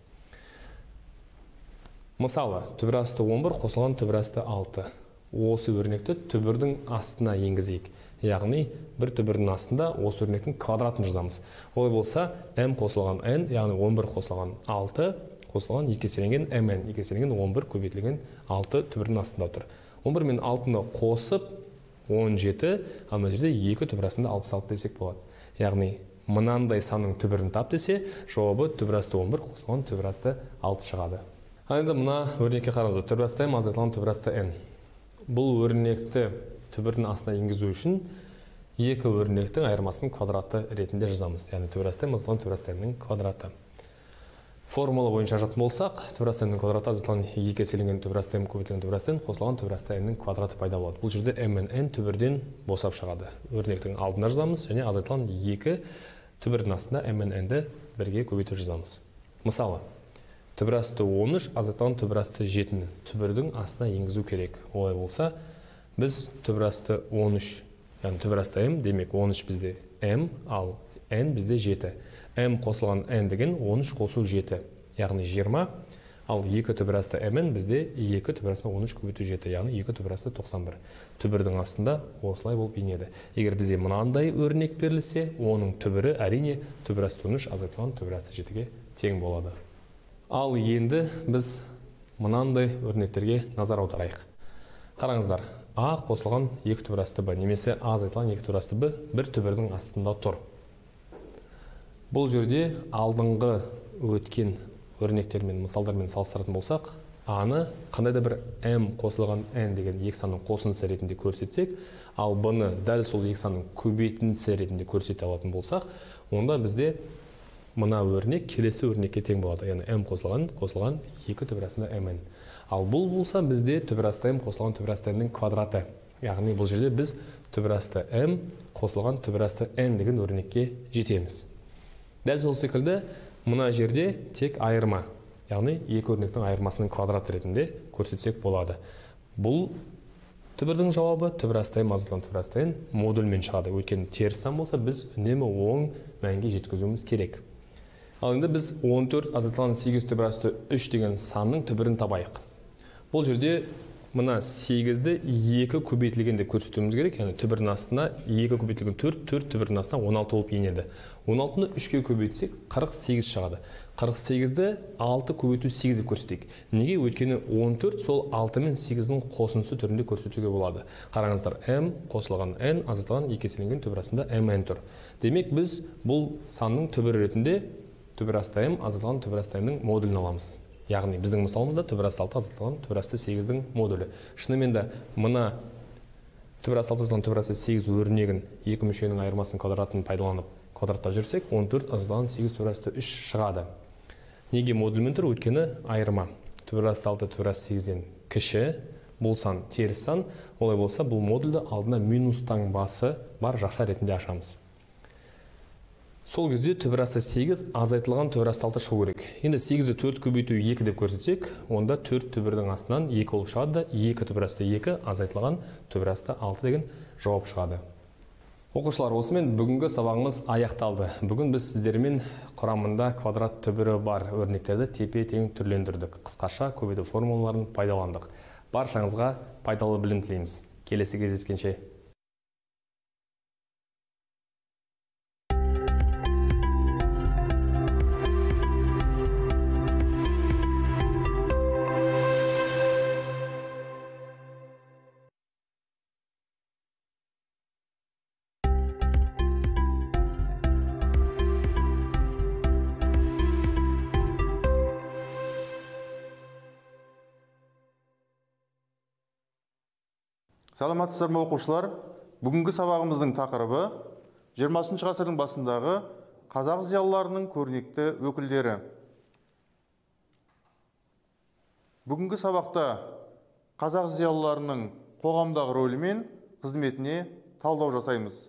Мысалы, түбір асты 11 қосылған түбір асты 6. Осы өрнекті түбірдің астына енгізейік. Яғни, бір түбірдің астында осы өрнектің квадратын жазамыз. Олай болса, m қосылған n, яғни 11 қосылған 6, қосылған 2 еселенген mn, 2 еселенген 11 көбейтілген 6 түбірдің астында отыр. 11 мен 6-ны қосып 17, ал мына жерде 2 түбір астында 66 десек болады. Яғни, мынандай санның түбірін тап десе, жауабы түбір асты 11 қосылған түбір асты 6 шығады. Ал енді мына өрнекке қараңыздар. Түбір асты m азайтылған түбір асты n. Бұл өрнекті түбірдің астына енгізу үшін екі өрнектің айырмасының квадраты ретінде жазамыз. Яғни түбір асты m азайтылған түбір асты n-нің квадраты. Формула бойынша жазатын болсақ, түбір асты n-нің квадраты азайтылған 2 еселенген түбір асты m көбейтілген түбір асты n қосылған түбір асты n-нің квадраты пайда болады. Бұл жерде m мен n түбірден босап шығады. Өрнектің алдына жазамыз және азайтылған 2 түбірдің астында m мен n-ді бірге көбейтіп жазамыз. Мысалы, түбір асты 13 азайтылған түбір асты 7-ні түбірдің астына енгізу керек. Олай болса, біз түбір асты 13, яғни түбір асты m, демек 13 бізде m, ал n бізде 7. m қосылған n деген 13 қосу 7, яғни 20, ал 2 түбір асты mn бізде 2 түбір асты 13 көбейту 7, яғни 2 түбір асты 91. Түбірдің астында осылай болып енеді. Егер бізде мынандай өрнек берілсе, оның түбірі әрине түбір асты 13 азайтылған түбір асты 7-ге тең болады. Ал енді біз мынандай өрнектерге назар аударайық. Қараңыздар, а қосылған 2 түбір асты б, немесе а азайтылған 2 түбір асты б бір түбірдің астында тұр. Бұл жерде алдыңғы өткен өрнектермен, мысалдармен салыстыратын болсақ, а-ны қандай да бір m қосылған n деген екі санның қосындысы ретінде көрсетсек, ал b-ны дәл сол екі санның көбейтіндісі ретінде көрсете алатын болсақ, онда бізде мына өрнек келесі өрнекке тең болады. Яғни m қосылған 2 түбір астында mn. Ал бұл болса бізде түбір асты m қосылған түбір асты n-нің квадраты. Яғни бұл жерде біз түбір асты m қосылған түбір асты n деген өрнекке жетеміз. Дәл сол секілді, мына жерде тек айырма, яғни екі өрнектің айырмасының квадраты ретінде көрсетсек болады. Бұл түбірдің жауабы түбір асты m азайтылған түбір асты n модульмен шығады. Өйткені теріс сан болса, біз үнемі оң мәнге жеткізуіміз керек. Ал енді біз 14 азайтылған 8 түбір асты 3 деген санның түбірін табайық. Бұл жерде мына 8-ді 2 көбейтілген деп көрсетуіміз керек. Яғни түбірдің астына 2 көбейтілген 4 түбірдің астына 16 болып енеді. 16-ны 3-ке көбейтсек 48 шығады. 48-ді 6 көбейту 8 деп көрсетейік. Неге? Өйткені 14 сол 6 мен 8-дің қосындысы түрінде көрсетуге болады. Қараңыздар, m қосылған n азайтылған 2 еселенген түбір астында mn тұр. Демек, біз бұл санның түбірі ретінде түбір асты m азайтылған түбір асты n-нің модулін аламыз. Яғни біздің мысалымызда түбір асты 6 азайтылған түбір асты 8-дің модулі. Шынымен де мына түбір асты 6 азайтылған түбір асты 8 өрнегін екі мүшенің айырмасының квадратын пайдаланып квадраттап жүрсек, 14 азайтылған 8 түбір асты 3 шығады. Неге модульмен тұр? Өйткені айырма. Түбір асты 6 түбір асты 8-ден кіші, бұл сан теріс сан. Олай болса, бұл модульді алдына минус таңбасы бар жақша ретінде ашамыз. Сол кезде түбірасты 8, азайтылған түбірасты 6 шығу керек. Енді 8-ді 4 көбейту 2 деп көрсетсек, онда 4 түбірдің астынан 2 болып шығады да, 2 түбірасты 2, азайтылған түбірасты 6 деген жауап шығады. Оқушылар, осымен бүгінгі сабағымыз аяқталды. Бүгін біз сіздермен құрамында квадрат түбірі бар өрнектерді тепе-тең түрлендірдік. Қысқаша көбейту формулаларын пайдаландық. Баршаңызға пайдалы білім тілейміз. Келесі кездескенше. Саламатсыздар ма оқушылар? Бүгінгі сабағымыздың тақырыбы 20 ғасырдың басындағы қазақ зиялыларының көрнекті өкілдері. Бүгінгі сабақта қазақ зиялыларының қоғамдағы рөлі мен қызметіне талдау жасаймыз.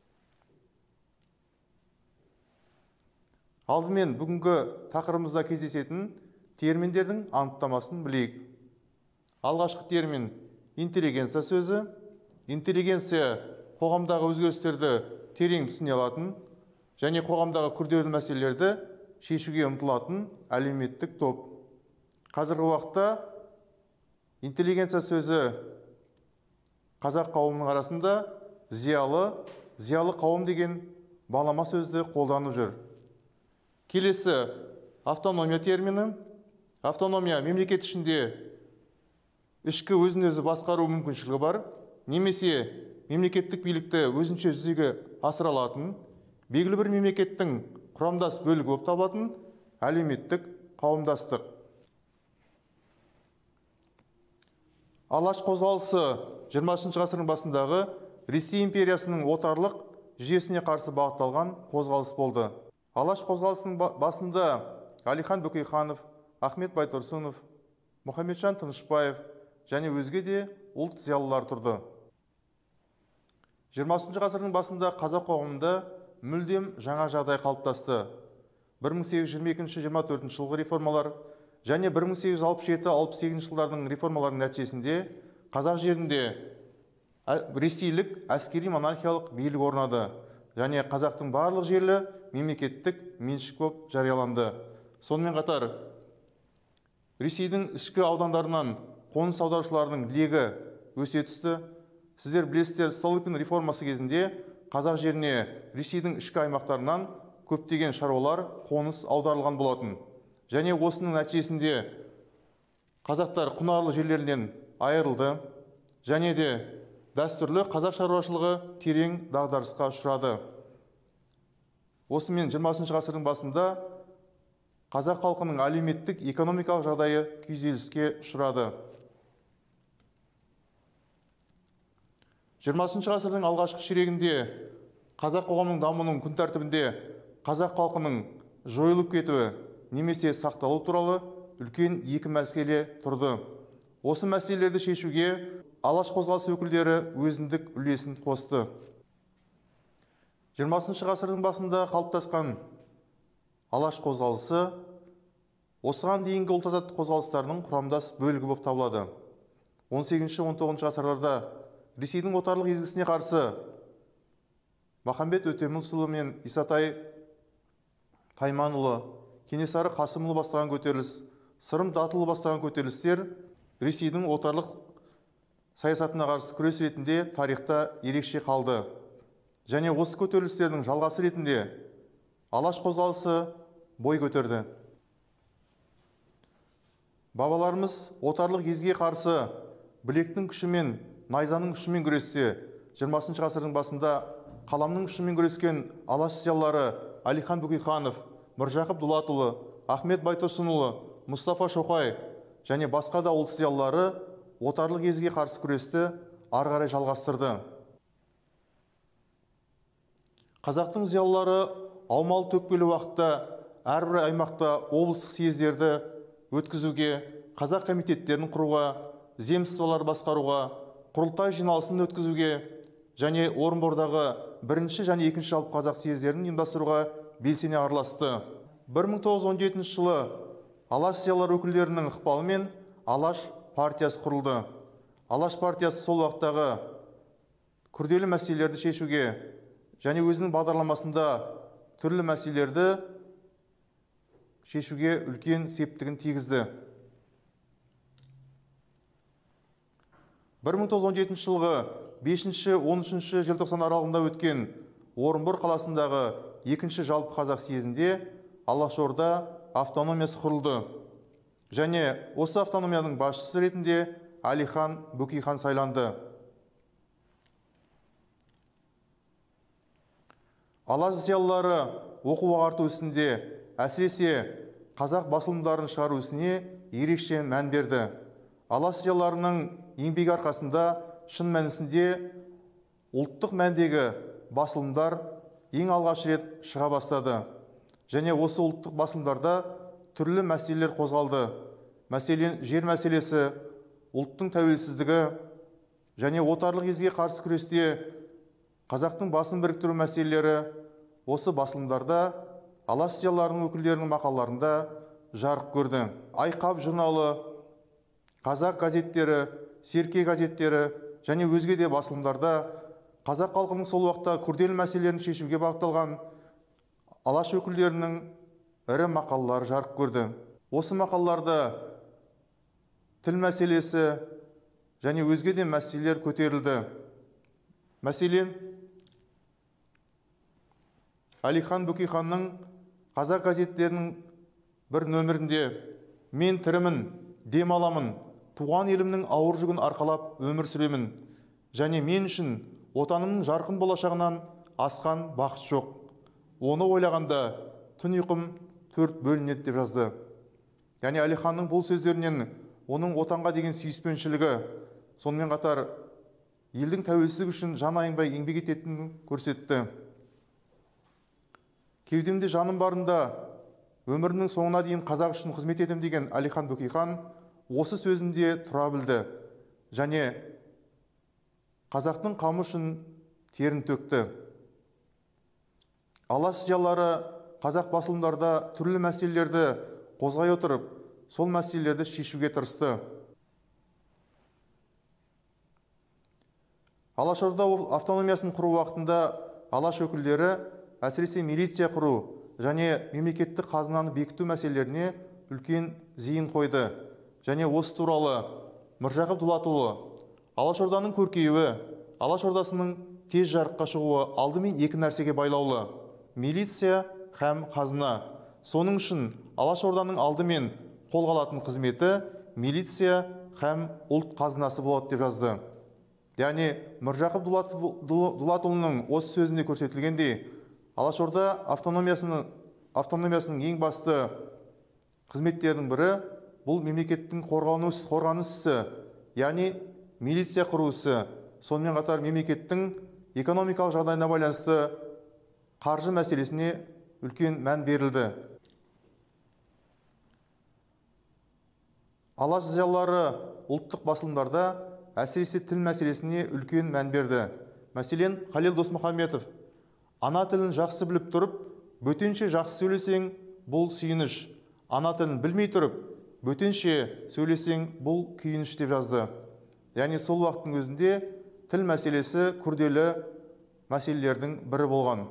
Алдымен бүгінгі тақырыбымызда кездесетін терминдердің анықтамасын білейік. Алғашқы термин интеллигенция сөзі. Интеллигенция қоғамдағы өзгерістерді терең түсіне алатын және қоғамдағы күрделі мәселелерді шешуге ұмтылатын әлеуметтік топ. Қазіргі уақытта интеллигенция сөзі қазақ қауымының арасында зиялы қауым деген балама сөзді қолданып жүр. Келесі автономия термині. Автономия мемлекет ішінде ішкі өзін-өзі басқару мүмкіншілігі бар, немесе мемлекеттік билікті өзінше жүзеге асыра алатын, белгілі бір мемлекеттің құрамдас бөлігі болып табылатын әлеуметтік қауымдастық. Алаш қозғалысы 20 ғасырдың басындағы Ресей империясының отарлық жүйесіне қарсы бағытталған қозғалыс болды. Алаш қозғалысының басында Әлихан Бөкейханов, Ахмет Байтұрсынов, Мұхамеджан Тынышпаев және өзге де ұлт зиялылар тұрды. 20 ғасырдың басында қазақ қоғамында мүлдем жаңа жағдай қалыптасты. 1822-24 жылғы реформалар және 1867-68 жылдардың реформалардың нәтижесінде қазақ жерінде ресейлік әскери монархиялық билік орнады және қазақтың барлық жерлі мемлекеттік меншік болып жарияланды. Сонымен қатар Ресейдің ішкі аудандарынан қоныс аударушылардың легі өсе түсті. Сіздер білесіздер, Столыпин реформасы кезінде қазақ жеріне Ресейдің ішкі аймақтарынан көптеген шаруалар қоныс аударылған болатын. Және осының нәтижесінде қазақтар құнарлы жерлерінен айырылды және де дәстүрлі қазақ шаруашылығы терең дағдарысқа ұшырады. Осымен 20 ғасырдың басында қазақ халқының әлеуметтік экономикалық жағдайы күйзеліске ұшырады. 20 ғасырдың алғашқы ширегінде қазақ қоғамының дамуының күн тәртібінде қазақ халқының жойылып кетуі немесе сақталу туралы үлкен екі мәселе тұрды. Осы мәселелерді шешуге алаш қозғалысы өкілдері өзіндік үлесін қосты. 20 ғасырдың басында қалыптасқан алаш қозғалысы осыған дейінгі ұлт азаттық қозғалыстарының құрамдас бөлігі болып табылады. 18-19 ғасырларда Ресейдің отарлық езгісіне қарсы Махамбет Өтемісұлы мен Исатай Тайманұлы, Кенесары Қасымұлы бастаған көтеріліс, Сырым Датұлы бастаған көтерілістер Ресейдің отарлық саясатына қарсы күрес ретінде тарихта ерекше қалды. Және осы көтерілістердің жалғасы ретінде алаш қозғалысы бой көтерді. Бабаларымыз отарлық езге қарсы білектің күшімен, найзаның күшімен күрессе, 20 ғасырдың басында қаламның күшімен күрескен алаш зиялылары Әлихан Бөкейханов, Міржақып Дулатұлы, Ахмет Байтұрсынұлы, Мұстафа Шоқай және басқа да ұлт зиялылары отарлық езге қарсы күресті ары қарай жалғастырды. Қазақтың зиялылары аумалы төкпелі уақытта әрбір аймақта облыстық съездерді өткізуге, қазақ комитеттерін құруға, земстволар басқаруға, құрылтай жиналысын өткізуге және Орынбордағы бірінші және екінші жалпы қазақ съездерін ұйымдастыруға белсене араласты. 1917 жылы Алаш зиялылар өкілдерінің ықпалымен Алаш партиясы құрылды. Алаш партиясы сол уақыттағы күрделі мәселелерді шешуге және өзінің бағдарламасында түрлі мәселелерді шешуге үлкен септігін тигізді. 1917 жылғы 5-13 желтоқсан аралығында өткен Орынбор қаласындағы екінші жалпы қазақ съезінде Алашорда автономиясы құрылды. Және осы автономияның басшысы ретінде Әлихан Бөкейхан сайланды. Алаш зиялылары оқу-ағарту ісінде, әсіресе қазақ басылымдарын шығару ісіне ерекше мән берді. Алаш зиялыларының еңбек арқасында шын мәнісінде ұлттық мәндегі басылымдар ең алғаш рет шыға бастады. Және осы ұлттық басылымдарда түрлі мәселелер қозғалды. Мәселен, жер мәселесі, ұлттың тәуелсіздігі және отарлық езге қарсы күресте қазақтың басын біріктіру мәселелері осы басылымдарда Алаш зиялыларының өкілдерінің мақалаларында жарық көрді. Айқап журналы, қазақ газеттері, серке газеттері және өзге де басылымдарда қазақ халқының сол уақытта күрделі мәселелерін шешуге бағытталған Алаш өкілдерінің ірі мақалалары жарық көрді. Осы мақалаларда тіл мәселесі және өзге де мәселелер көтерілді. Мәселен, Әлихан Бөкейханның қазақ газеттерінің бір нөмірінде «Мен тірімін, дем аламын, туған елімнің ауыр жүгін арқалап өмір сүремін, және мен үшін отанымның жарқын болашағынан асқан бақыт жоқ. Оны ойлағанда түн ұйқым 4 бөлінеді» деп жазды. Яғни Әлиханның бұл сөздерінен оның отанға деген сүйіспеншілігі, сонымен қатар елдің тәуелсіздігі үшін жан аянбай еңбек ететінін көрсетті. Кеудемде жаным барында өмірінің соңына дейін қазақ үшін қызмет етем деген Әлихан Бөкейхан осы сөзінде тұра білді және қазақтың қамы үшін терін төкті. Алаш зиялылары қазақ басылымдарда түрлі мәселелерді қозғай отырып, сол мәселелерді шешуге тырысты. Алашорда автономиясын құру уақытында Алаш өкілдері әсіресе милиция құру және мемлекеттік қазынаны бекіту мәселелеріне үлкен зейін қойды. Және осы туралы Міржақып Дулатұлы Алашорданың көркеюі, Алашордасының тез жарыққа шығуы алдымен екі нәрсеге байлаулы: милиция һәм қазына. Соның үшін Алашорданың алдымен қолға алатын қызметі милиция һәм ұлт қазынасы болады деп жазды. Яғни Міржақып Дулатұлының осы сөзінде көрсетілгендей, Алашорда автономиясының ең басты қызметтерінің бірі бұл мемлекеттің қорғаныс ісі, яғни милиция құру ісі, сонымен қатар мемлекеттің экономикалық жағдайына байланысты қаржы мәселесіне үлкен мән берілді. Алаш зиялылары ұлттық басылымдарда әсіресе тіл мәселесіне үлкен мән берді. Мәселен, Халел Досмұхамедов: ана тілін жақсы біліп тұрып, бөтенше жақсы сөйлесең, бұл сүйініш. Ана тілін білмей тұрып, бөтенше сөйлесең, бұл күйініш деп жазды. Яғни сол уақыттың өзінде тіл мәселесі күрделі мәселелердің бірі болған.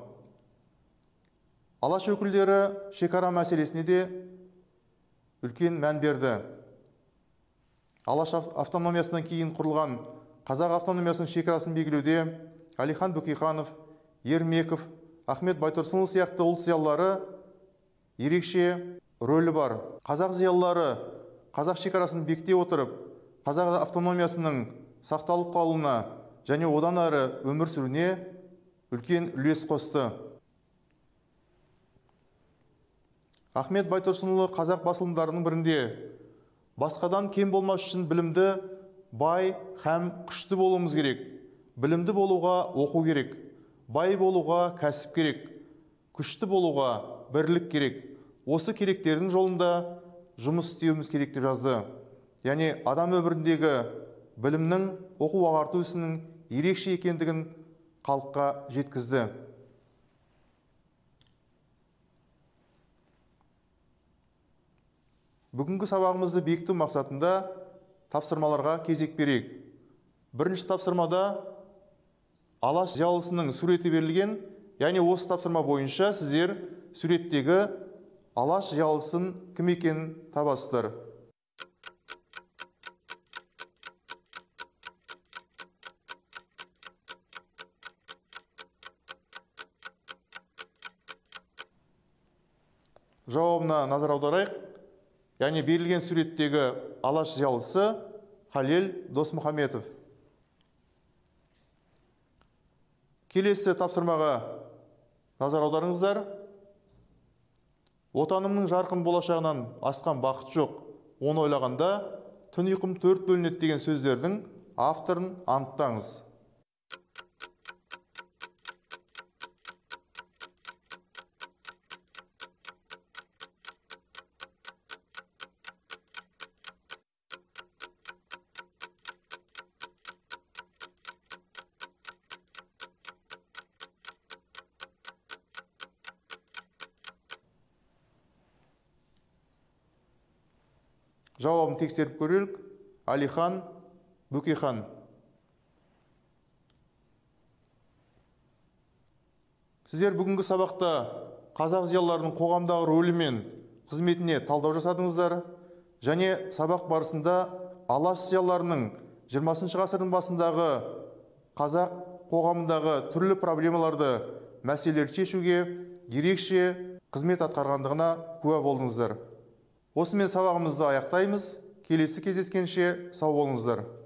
Алаш өкілдері шекара мәселесіне де үлкен мән берді. Алаш автономиясынан кейін құрылған қазақ автономиясының шекарасын белгілеуде Әлихан Бөкейханов, Ермеков, Ахмет Байтұрсынұлы сияқты ұлт зиялылары ерекше рөлі бар. Қазақ зиялылары қазақ шекарасын бекіте отырып, қазақ автономиясының сақталып қалуына және одан әрі өмір сүруіне үлкен үлес қосты. Ахмет Байтұрсынұлы қазақ басылымдарының бірінде: басқадан кем болмас үшін білімді, бай һәм күшті болуымыз керек. Білімді болуға оқу керек. Бай болуға кәсіп керек. Күшті болуға бірлік керек. Осы керектердің жолында жұмыс істеуіміз керек деп жазды. Яғни адам өміріндегі білімнің, оқу ағарту ісінің ерекше екендігін халыққа жеткізді. Бүгінгі сабағымызды бекіту мақсатында тапсырмаларға кезек берейік. Бірінші тапсырмада алаш зиялысының суреті берілген, яғни осы тапсырма бойынша сіздер суреттегі алаш зиялысын кім екенін табасыздар. Жауабына назар аударайық. Яғни берілген суреттегі алаш зиялысы Халел Досмұхаметов. Келесі тапсырмаға назар аударыңыздар. Отанымның жарқын болашағынан асқан бақыт жоқ. Оны ойлағанда түн ұйқым 4 бөлінеді деген сөздердің авторын анықтаңыз. Жауабын тексеріп көрелік. Алихан Бөкейхан. Сіздер бүгінгі сабақта қазақ зиялыларының қоғамдағы рөлі мен қызметіне талдау жасадыңыздар, және сабақ барысында алаш зиялыларының 20 ғасырдың басындағы қазақ қоғамындағы түрлі проблемаларды, мәселелерді шешуге ерекше қызмет атқарғандығына куә болдыңыздар. Осымен сабағымызды аяқтаймыз. Келесі кездескенше сау болыңыздар.